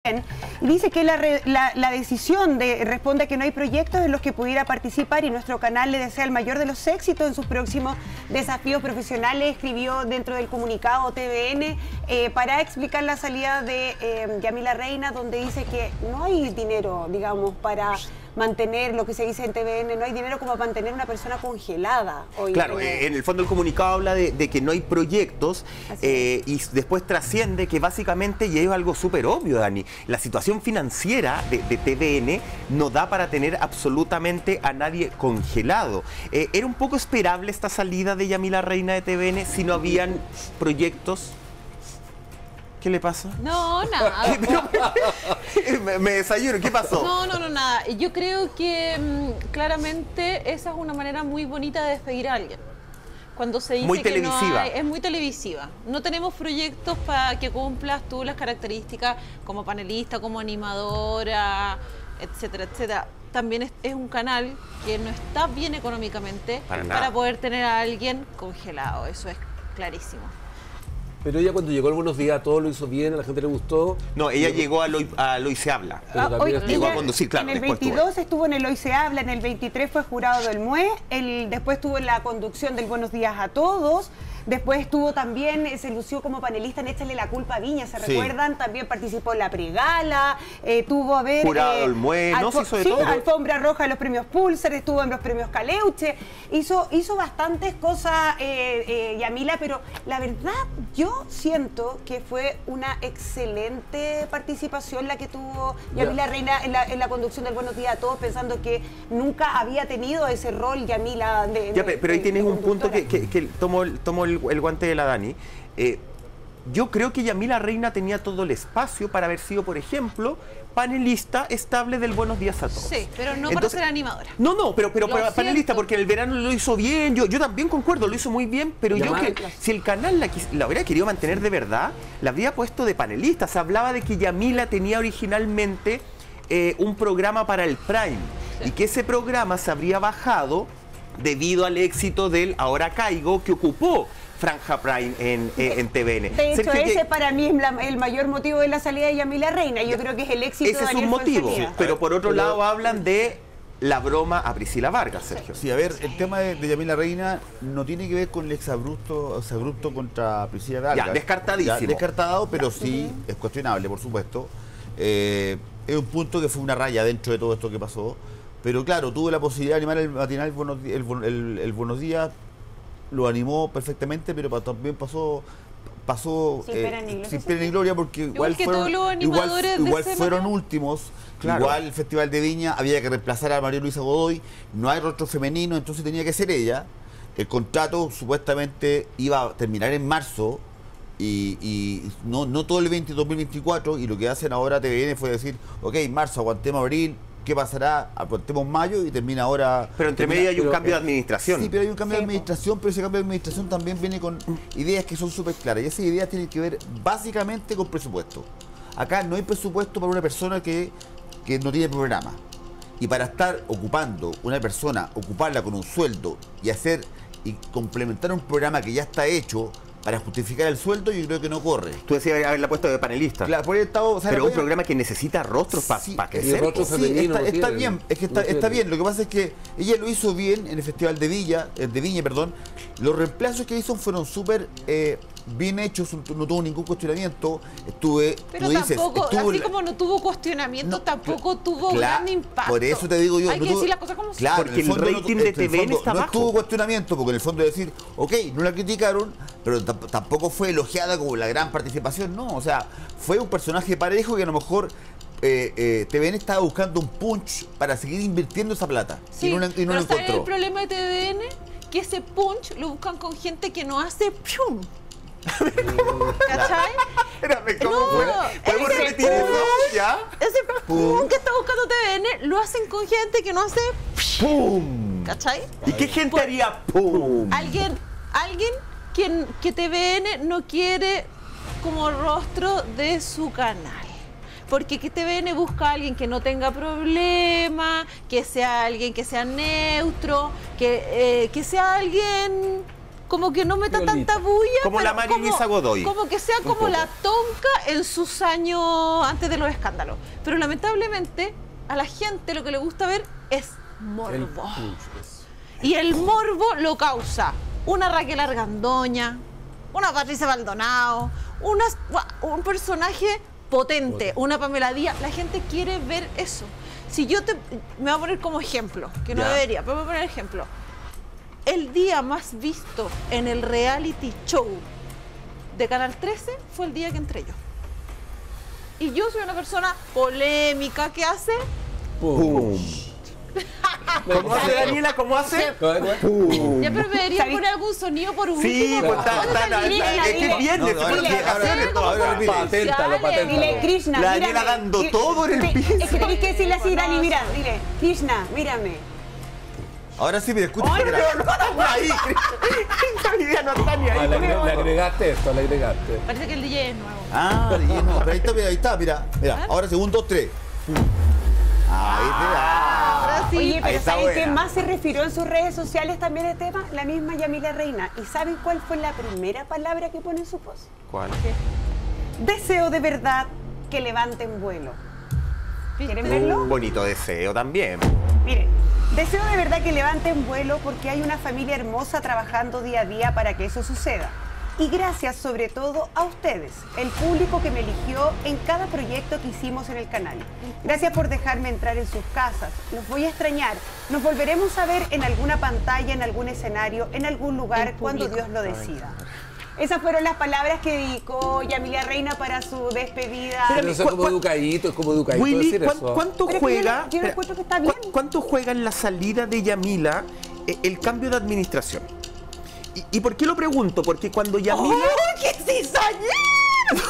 Y dice que la decisión responde a que no hay proyectos en los que pudiera participar y nuestro canal le desea el mayor de los éxitos en sus próximos desafíos profesionales. Escribió dentro del comunicado TVN para explicar la salida de Yamila Reina, donde dice que no hay dinero, digamos, para mantener lo que se dice en TVN, no hay dinero como para mantener una persona congelada hoy. Claro, en el fondo el comunicado habla de que no hay proyectos y después trasciende que básicamente, y es algo súper obvio, Dani, la situación financiera de TVN no da para tener absolutamente a nadie congelado. ¿Era un poco esperable esta salida de Yamila Reina de TVN si no habían proyectos? ¿Qué le pasa? No, nada. Me desayuno, ¿qué pasó? No, nada. Yo creo que claramente esa es una manera muy bonita de despedir a alguien. Cuando se dice muy que televisiva. no hay, es muy televisiva. No tenemos proyectos para que cumplas tú las características como panelista, como animadora, etcétera, etcétera. También es un canal que no está bien económicamente para poder tener a alguien congelado. Eso es clarísimo. Pero ella cuando llegó al Buenos Días a todos lo hizo bien, a la gente le gustó. No, ella llegó a Hoy se habla. Llegó a conducir, claro. En el 22 estuvo en el Hoy se habla, en el 23 fue jurado del MUE, después estuvo en la conducción del Buenos Días a Todos. Después estuvo también, se lució como panelista en Échale la culpa a Viña, ¿se recuerdan? También participó en la pregala, tuvo a ver... Jurado del MUE, ¿no? Se hizo de todo. Alfombra roja en los premios Pulsar, estuvo en los premios Caleuche, hizo bastantes cosas Yamila, pero la verdad yo siento que fue una excelente participación la que tuvo Yamila Reina en la conducción del Buenos Días a Todos, pensando que nunca había tenido ese rol Yamila pero ahí tienes un punto que tomo el guante de la Dani. Yo creo que Yamila Reina tenía todo el espacio para haber sido, por ejemplo, panelista estable del Buenos Días a Todos. Sí, pero no para ser animadora. No, pero panelista, porque en el verano lo hizo bien, yo también concuerdo, lo hizo muy bien, pero yo creo que si el canal la hubiera querido mantener de verdad, la habría puesto de panelista. Se hablaba de que Yamila tenía originalmente un programa para el Prime, y que ese programa se habría bajado debido al éxito del Ahora Caigo, que ocupó Franja Prime en TVN. De hecho, ese para mí es el mayor motivo de la salida de Yamila Reina. Yo creo que es el éxito de Daniel. Ese es un motivo, pero por otro lado hablan de la broma a Priscila Vargas, Sergio. Sí, a ver, el tema de Yamila Reina no tiene que ver con el exabrupto contra Priscila Vargas. Ya, descartadísimo. Ya, descartado, pero sí es cuestionable, por supuesto. Es un punto que fue una raya dentro de todo esto que pasó. Pero claro, tuve la posibilidad de animar el matinal el Buenos Días, lo animó perfectamente, pero también pasó sin pena ni gloria, porque igual fueron últimos. Claro. Igual el Festival de Viña había que reemplazar a María Luisa Godoy, no hay rostro femenino, entonces tenía que ser ella. El contrato supuestamente iba a terminar en marzo y no todo el 2024, y lo que hacen ahora TVN fue decir, ok, marzo, aguantemos abril, ¿qué pasará? Apuntemos mayo y termina ahora... Pero entre medio hay un cambio de administración. Sí, pero hay un cambio de administración, pero ese cambio de administración también viene con ideas que son súper claras. Y esas ideas tienen que ver básicamente con presupuesto. Acá no hay presupuesto para una persona que no tiene programa. Y para estar ocupando una persona, ocuparla con un sueldo y complementar un programa que ya está hecho para justificar el sueldo, yo creo que no corre. Tú decías haberla puesto de panelista. Claro, por el estado, pero un programa que necesita rostros para crecer. Está bien, es que está bien. Lo que pasa es que ella lo hizo bien en el Festival de Viña, Los reemplazos que hizo fueron súper bien hechos, no tuvo ningún cuestionamiento. Pero tampoco, así como no tuvo cuestionamiento, tampoco tuvo gran impacto. Por eso te digo yo. Hay que decir las cosas como son. Claro, porque el rating de TVN está bajo. No tuvo cuestionamiento, porque en el fondo decir, ok, no la criticaron, pero tampoco fue elogiada como la gran participación, no. O sea, fue un personaje parejo que a lo mejor TVN estaba buscando un punch para seguir invirtiendo esa plata. Sí, y no lo encontró. ¿Sabes el problema de TVN? Que ese punch lo buscan con gente que no hace ¡pium! ¿Cachai? Espérame, ¿cómo fue? ¿Podemos repetir eso? ¿Ya? Ese pum que está buscando TVN lo hacen con gente que no hace ¡pum! ¿Cachai? ¿Y qué gente haría ¡pum! Alguien que TVN no quiere como rostro de su canal. Porque que TVN busca a alguien que no tenga problema, que sea alguien que sea neutro, que sea alguien como que no meta Violita. tanta bulla. Como pero la Marilisa Godoy. Como que sea como la tonca en sus años antes de los escándalos. Pero lamentablemente a la gente lo que le gusta ver es morbo. Y el morbo lo causa una Raquel Argandoña, una Patricia Maldonado, un personaje potente, una Pamela Díaz. La gente quiere ver eso. Si yo me voy a poner como ejemplo, que no debería, pero me voy a poner ejemplo. El día más visto en el reality show de Canal 13 fue el día que entré yo. Y yo soy una persona polémica que hace... ¡Pum! ¿Cómo hace Daniela? ¿Cómo hace? Ya, pero me debería poner algún sonido por último. Sí, pues es que es viernes. Dile, Krishna, la mírame. Daniela dando todo en el piso. Es que tenés que decirle así, Dani, mira, dile, Krishna, mírame. Ahora sí, mira, escucha. Ay, no está ahí. Esa idea no está ni ahí. Le agregaste esto, le agregaste. Parece que el DJ es nuevo. Ah, no, pero ahí está, mira. Ahora segundo, 2, 3. Ahí Ahora sí. Oye, Ahí pero está ¿saben qué buena. más se refirió en sus redes sociales también el tema? La misma Yamila Reina. ¿Y saben cuál fue la primera palabra que pone en su post? ¿Cuál? Deseo de verdad que levanten vuelo. ¿Quieren verlo? Bonito deseo también. Miren, deseo de verdad que levanten vuelo porque hay una familia hermosa trabajando día a día para que eso suceda. Y gracias sobre todo a ustedes, el público que me eligió en cada proyecto que hicimos en el canal. Gracias por dejarme entrar en sus casas. Los voy a extrañar. Nos volveremos a ver en alguna pantalla, en algún escenario, en algún lugar, cuando Dios lo decida. Esas fueron las palabras que dedicó Yamila Reina para su despedida. Pero eso es como educadito, Willy, decir eso. ¿cuánto Pero juega? yo no encuentro que está bien. ¿Cuánto juega en la salida de Yamila el cambio de administración? ¿Y por qué lo pregunto? Porque cuando Yamila... ¡Oh, qué cizañero!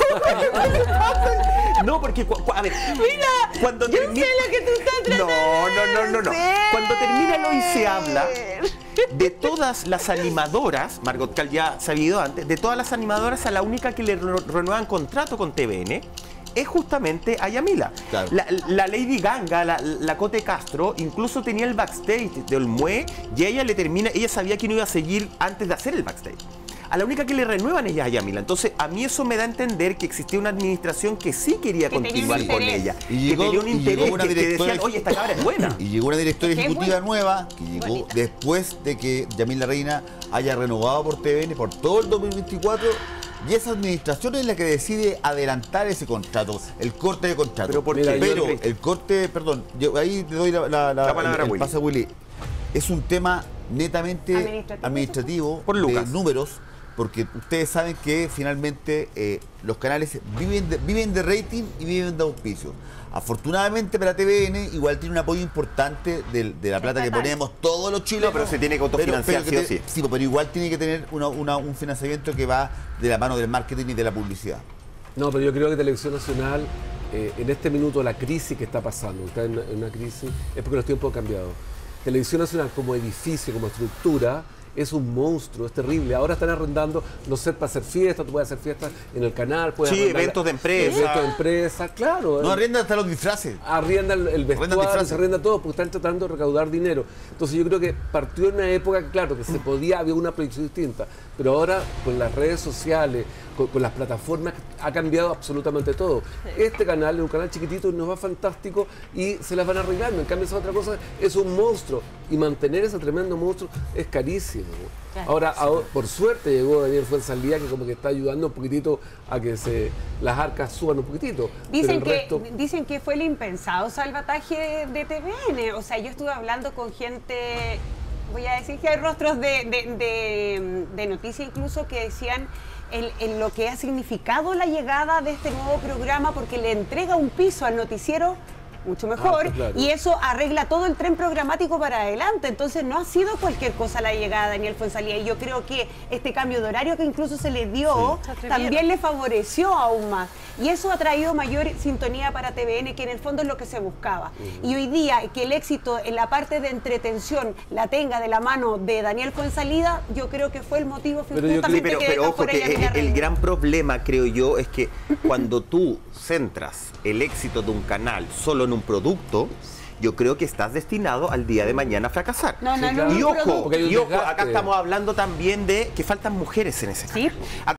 No, porque, a ver... Mira, cuando yo sé lo que tú estás tratando No. de hacer. Cuando termina el Hoy se habla, de todas las animadoras, Margot Cal ya se había ido antes, de todas las animadoras a la única que le renuevan contrato con TVN es justamente a Yamila. Claro. La Lady Ganga, la Cote Castro, incluso tenía el backstage de Olmué y ella sabía que no iba a seguir antes de hacer el backstage. A la única que le renuevan ella es a Yamila. Entonces, a mí eso me da a entender que existía una administración que sí quería continuar con ella. Y llegó, que tenía un interés, una que decían, oye, esta cabra es buena. Y llegó una directora Es que es ejecutiva buena. nueva que llegó Bonita. después de que Yamila Reina haya renovado por TVN por todo el 2024. Y esa administración es la que decide adelantar ese contrato, el corte de contrato. Pero ¿por qué? Pero el corte, perdón, yo ahí te doy La palabra a el Willy. pase a Willy. Es un tema netamente administrativo Por Lucas. de números, porque ustedes saben que finalmente los canales viven de rating y viven de auspicios. Afortunadamente para TVN igual tiene un apoyo importante de la plata que ponemos todos los chilenos. No, pero se tiene que autofinanciar, sí o sí. Sí, pero igual tiene que tener un financiamiento que va de la mano del marketing y de la publicidad. No, pero yo creo que Televisión Nacional, en este minuto, la crisis que está pasando, está en una crisis, es porque los tiempos han cambiado. Televisión Nacional como edificio, como estructura, es un monstruo, es terrible. Ahora están arrendando los sets para hacer fiestas, tú puedes hacer fiestas en el canal, puedes Sí, arrendar eventos de empresa. Eventos de empresa, claro. No arriendan hasta los disfraces. Arrienda el vestuario, disfraces. se arrienda todo, porque están tratando de recaudar dinero. Entonces yo creo que partió en una época, claro, que se podía, había una proyección distinta, pero ahora con las redes sociales, con las plataformas, ha cambiado absolutamente todo. Este canal es un canal chiquitito y nos va fantástico y se las van arreglando. En cambio esa otra cosa es un monstruo y mantener ese tremendo monstruo es carísimo. Claro. Ahora, por suerte llegó Daniel Fuenzalía, que como que está ayudando un poquitito a que las arcas suban un poquitito. Dicen que fue el impensado salvataje de TVN. O sea, yo estuve hablando con gente, voy a decir que hay rostros de noticia incluso que decían en lo que ha significado la llegada de este nuevo programa, porque le entrega un piso al noticiero mucho mejor, claro. Y eso arregla todo el tren programático para adelante. Entonces no ha sido cualquier cosa la llegada de Daniel Fuenzalía, y yo creo que este cambio de horario que incluso se le dio también le favoreció aún más, y eso ha traído mayor sintonía para TVN, que en el fondo es lo que se buscaba. Y hoy día que el éxito en la parte de entretención la tenga de la mano de Daniel Fuenzalía, yo creo que fue el motivo justamente pero ojo, que el gran problema, creo yo, es que cuando tú centras el éxito de un canal solo en un producto, yo creo que estás destinado al día de mañana a fracasar. No, Sí, claro. Y ojo, Porque hay un acá desgaste. estamos hablando también de que faltan mujeres en ese canal. Sí.